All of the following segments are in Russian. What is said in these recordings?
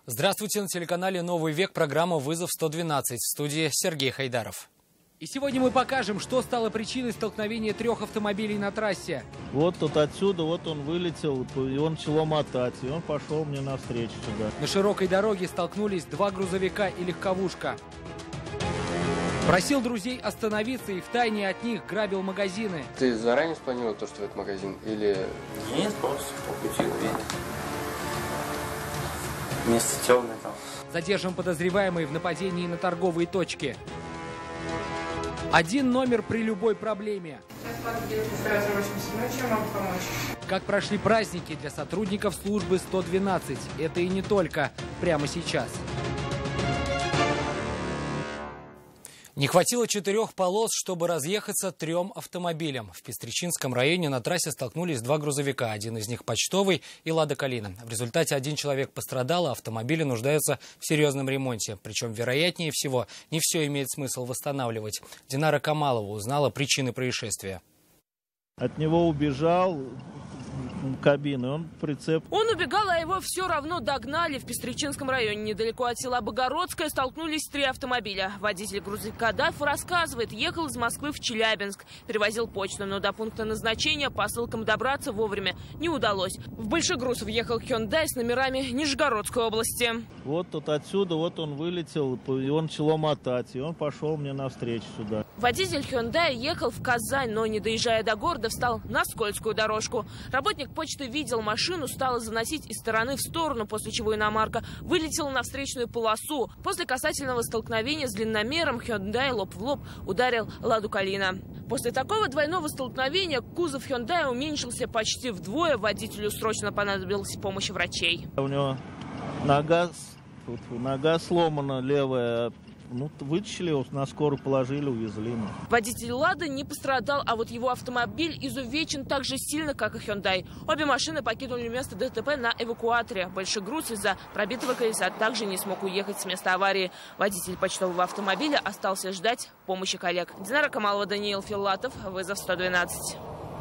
Здравствуйте, на телеканале «Новый век», программа «Вызов 112», в студии Сергей Хайдаров. И сегодня мы покажем, что стало причиной столкновения трех автомобилей на трассе. Вот тут отсюда, вот он вылетел, и он начало мотать, и он пошел мне навстречу сюда. На широкой дороге столкнулись два грузовика и легковушка. Просил друзей остановиться и втайне от них грабил магазины. Ты заранее спланировал то, что в этот магазин, или... Нет, просто по пути увидел. Место темное там. Задержан подозреваемый в нападении на торговые точки. Один номер при любой проблеме. Чем могу помочь? Как прошли праздники для сотрудников службы 112. Это и не только. Прямо сейчас. Не хватило 4 полос, чтобы разъехаться 3 автомобилям. В Пестричинском районе на трассе столкнулись 2 грузовика. Один из них почтовый и «Лада Калина». В результате 1 человек пострадал, а автомобили нуждаются в серьезном ремонте. Причем, вероятнее всего, не все имеет смысл восстанавливать. Динара Камалова узнала причины происшествия. От него убежал кабины, он прицеп. Он убегал, а его все равно догнали. В Пестричинском районе, недалеко от села Богородское, столкнулись 3 автомобиля. Водитель грузовика «Даф» рассказывает, ехал из Москвы в Челябинск, перевозил почту, но до пункта назначения по ссылкам добраться вовремя не удалось. В большегруз въехал «Хёндай» с номерами Нижегородской области. Вот тут отсюда, вот он вылетел, и он начало мотать, и он пошел мне навстречу сюда. Водитель «Хёндай» ехал в Казань, но, не доезжая до города, встал на скользкую дорожку. Работник почты видел машину, стала заносить из стороны в сторону, после чего иномарка вылетела на встречную полосу. После касательного столкновения с длинномером «Хёндай» лоб в лоб ударил «Ладу Калина». После такого двойного столкновения кузов «Хёндай» уменьшился почти вдвое. Водителю срочно понадобилась помощь врачей. У него нога сломана левая. Ну, вытащили его, на скорую положили, увезли. Водитель «Лады» не пострадал, а вот его автомобиль изувечен так же сильно, как и «Хёндай». Обе машины покинули место ДТП на эвакуаторе. Большегруз из-за пробитого колеса также не смог уехать с места аварии. Водитель почтового автомобиля остался ждать помощи коллег. Динара Камалова, Даниил Филатов, «Вызов 112».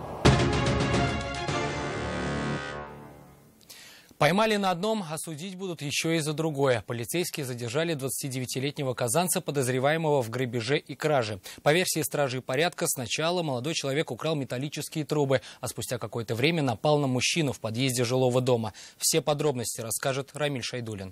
Поймали на одном, а судить будут еще и за другое. Полицейские задержали 29-летнего казанца, подозреваемого в грабеже и краже. По версии стражей порядка, сначала молодой человек украл металлические трубы, а спустя какое-то время напал на мужчину в подъезде жилого дома. Все подробности расскажет Рамиль Шайдулин.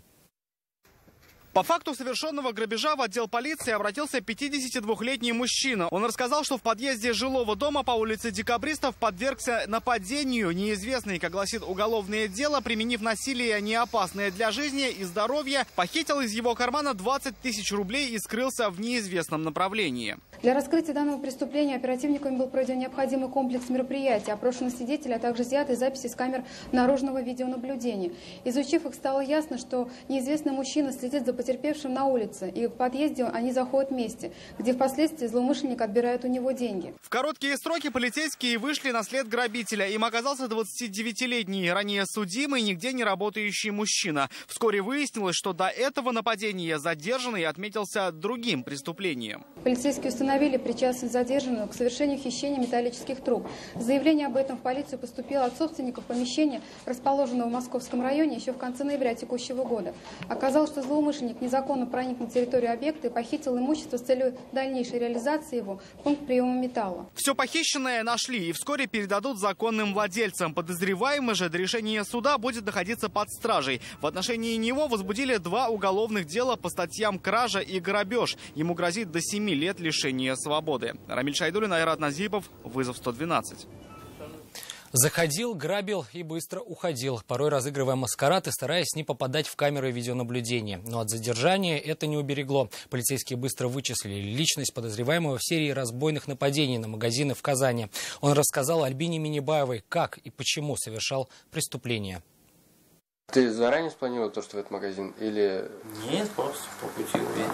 По факту совершенного грабежа в отдел полиции обратился 52-летний мужчина. Он рассказал, что в подъезде жилого дома по улице Декабристов подвергся нападению. Неизвестный, как гласит уголовное дело, применив насилие, неопасное для жизни и здоровья, похитил из его кармана 20 тысяч рублей и скрылся в неизвестном направлении. Для раскрытия данного преступления оперативниками был пройден необходимый комплекс мероприятий, опрошены свидетели, а также изъяты записи с камер наружного видеонаблюдения. Изучив их, стало ясно, что неизвестный мужчина следит за потерпевшим на улице, и в подъезде они заходят вместе, где впоследствии злоумышленник отбирает у него деньги. В короткие сроки полицейские вышли на след грабителя. Им оказался 29-летний, ранее судимый, нигде не работающий мужчина. Вскоре выяснилось, что до этого нападения задержанный отметился другим преступлением. Полицейские установили причастность задержанного к совершению хищения металлических труб. Заявление об этом в полицию поступило от собственников помещения, расположенного в Московском районе, еще в конце ноября текущего года. Оказалось, что злоумышленник незаконно проник на территорию объекта и похитил имущество с целью дальнейшей реализации его в пункт приема металла. Все похищенное нашли и вскоре передадут законным владельцам. Подозреваемый же до решения суда будет находиться под стражей. В отношении него возбудили 2 уголовных дела по статьям кража и грабеж. Ему грозит до 7 лет лишения свободы. Рамиль Шайдулин, Айрат Назипов, «Вызов 112». Заходил, грабил и быстро уходил, порой разыгрывая маскарад и стараясь не попадать в камеры видеонаблюдения. Но от задержания это не уберегло. Полицейские быстро вычислили личность подозреваемого в серии разбойных нападений на магазины в Казани. Он рассказал Альбине Минибаевой, как и почему совершал преступление. Ты заранее спланировал то, что в этот магазин, или... Нет, просто по пути увидел.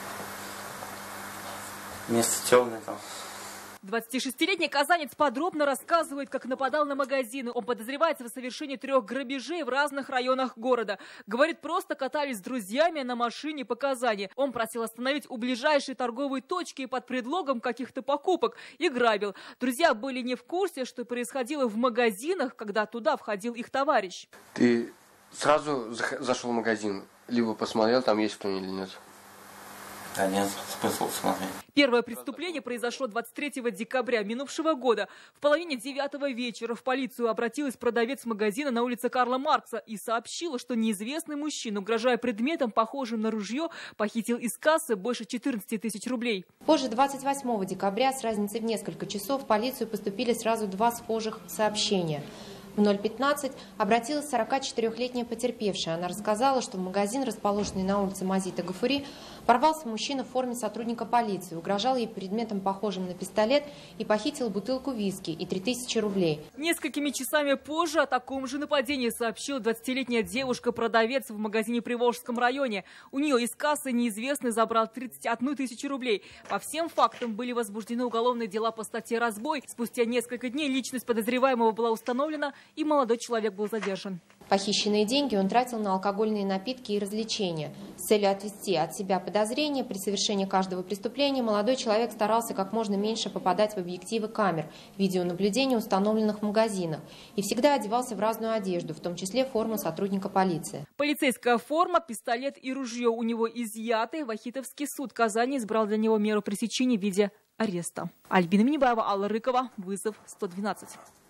Место темное там. 26-летний казанец подробно рассказывает, как нападал на магазины. Он подозревается в совершении 3 грабежей в разных районах города. Говорит, просто катались с друзьями на машине по Казани. Он просил остановить у ближайшей торговой точки под предлогом каких-то покупок и грабил. Друзья были не в курсе, что происходило в магазинах, когда туда входил их товарищ. Ты сразу зашел в магазин? либо посмотрел, там есть кто или нет? Да нет, смысл смотреть. Первое преступление произошло 23 декабря минувшего года. В половине 9 вечера в полицию обратилась продавец магазина на улице Карла Маркса и сообщила, что неизвестный мужчина, угрожая предметом, похожим на ружье, похитил из кассы больше 14 тысяч рублей. Позже 28 декабря с разницей в несколько часов в полицию поступили сразу два схожих сообщения. В 0:15 обратилась 44-летняя потерпевшая. Она рассказала, что в магазин, расположенный на улице Мазита Гафури, ворвался мужчина в форме сотрудника полиции, угрожал ей предметом, похожим на пистолет, и похитил бутылку виски и 3000 рублей. Несколькими часами позже о таком же нападении сообщила 20-летняя девушка-продавец в магазине в Приволжском районе. У нее из кассы неизвестный забрал 31 тысячу рублей. По всем фактам были возбуждены уголовные дела по статье «Разбой». Спустя несколько дней личность подозреваемого была установлена, и молодой человек был задержан. Похищенные деньги он тратил на алкогольные напитки и развлечения. С целью отвести от себя подозрения при совершении каждого преступления молодой человек старался как можно меньше попадать в объективы камер видеонаблюдения, установленных в магазинах, и всегда одевался в разную одежду, в том числе форму сотрудника полиции. Полицейская форма, пистолет и ружье у него изъяты. Вахитовский суд Казани избрал для него меру пресечения в виде ареста. Альбина Минибаева, Алла Рыкова. Вызов 112.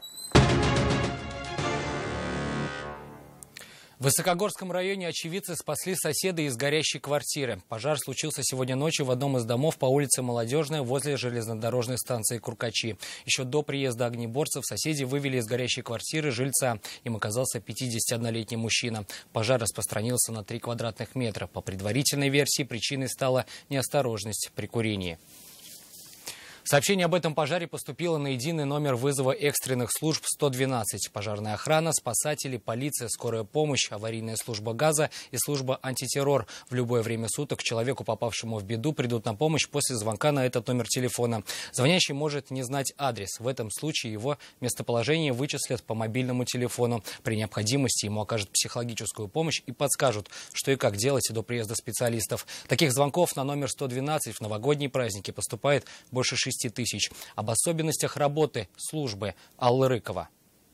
В Высокогорском районе очевидцы спасли соседа из горящей квартиры. Пожар случился сегодня ночью в одном из домов по улице Молодежная возле железнодорожной станции Куркачи. Еще до приезда огнеборцев соседи вывели из горящей квартиры жильца. Им оказался 51-летний мужчина. Пожар распространился на 3 квадратных метра. По предварительной версии причиной стала неосторожность при курении. Сообщение об этом пожаре поступило на единый номер вызова экстренных служб 112. Пожарная охрана, спасатели, полиция, скорая помощь, аварийная служба газа и служба антитеррор. В любое время суток человеку, попавшему в беду, придут на помощь после звонка на этот номер телефона. Звонящий может не знать адрес. В этом случае его местоположение вычислят по мобильному телефону. При необходимости ему окажут психологическую помощь и подскажут, что и как делать до приезда специалистов. Таких звонков на номер 112 в новогодние праздники поступает больше 6 тысяч. Об особенностях работы службы Алла Рыкова.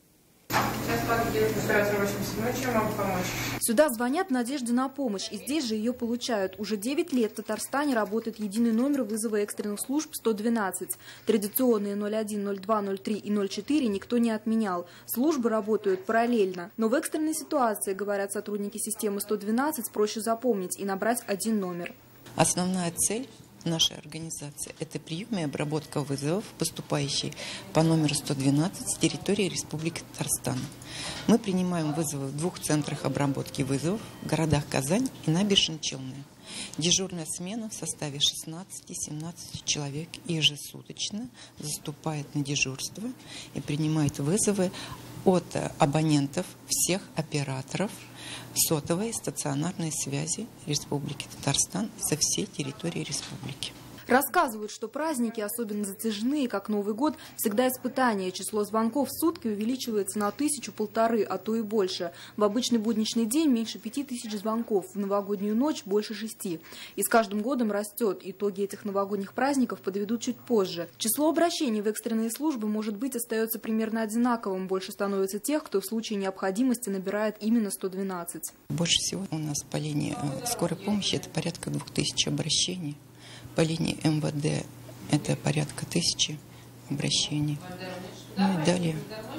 Чем могу помочь? Сюда звонят в надежде на помощь, и здесь же ее получают. Уже 9 лет в Татарстане работает единый номер вызова экстренных служб 112. Традиционные 01, 02, 03 и 04 никто не отменял. Службы работают параллельно. Но в экстренной ситуации, говорят сотрудники системы 112, проще запомнить и набрать один номер. Основная цель нашей организации – это прием и обработка вызовов, поступающих по номеру 112 с территории Республики Татарстан. Мы принимаем вызовы в 2 центрах обработки вызовов в городах Казань и Набережно-Челны. Дежурная смена в составе 16-17 человек ежесуточно заступает на дежурство и принимает вызовы от абонентов всех операторов сотовой и стационарной связи Республики Татарстан со всей территории республики. Рассказывают, что праздники, особенно затяжные, как Новый год, всегда испытание. Число звонков в сутки увеличивается на 1000-1500, а то и больше. В обычный будничный день меньше 5000 звонков, в новогоднюю ночь больше 6. И с каждым годом растет. Итоги этих новогодних праздников подведут чуть позже. Число обращений в экстренные службы, может быть, остается примерно одинаковым. Больше становится тех, кто в случае необходимости набирает именно 112. Больше всего у нас по линии скорой помощи это порядка 2000 обращений. По линии МВД это порядка 1000 обращений. Ну и далее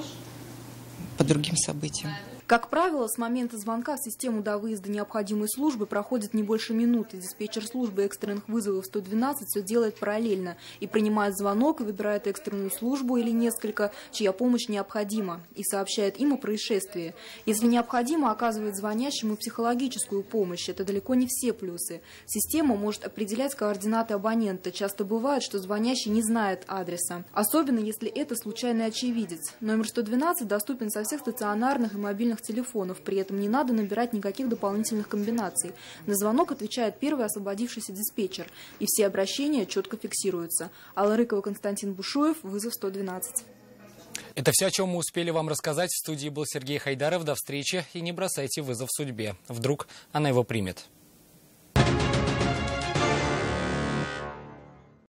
по другим событиям. Как правило, с момента звонка в систему до выезда необходимой службы проходит не больше минуты. Диспетчер службы экстренных вызовов 112 все делает параллельно и принимает звонок, и выбирает экстренную службу или несколько, чья помощь необходима, и сообщает им о происшествии. Если необходимо, оказывает звонящему психологическую помощь. Это далеко не все плюсы. Система может определять координаты абонента. Часто бывает, что звонящий не знает адреса. Особенно, если это случайный очевидец. Номер 112 доступен со всех стационарных и мобильных телефонов. При этом не надо набирать никаких дополнительных комбинаций. На звонок отвечает первый освободившийся диспетчер. И все обращения четко фиксируются. Алла Рыкова, Константин Бушуев, вызов 112. Это все, о чем мы успели вам рассказать. В студии был Сергей Хайдаров. До встречи и не бросайте вызов судьбе. Вдруг она его примет.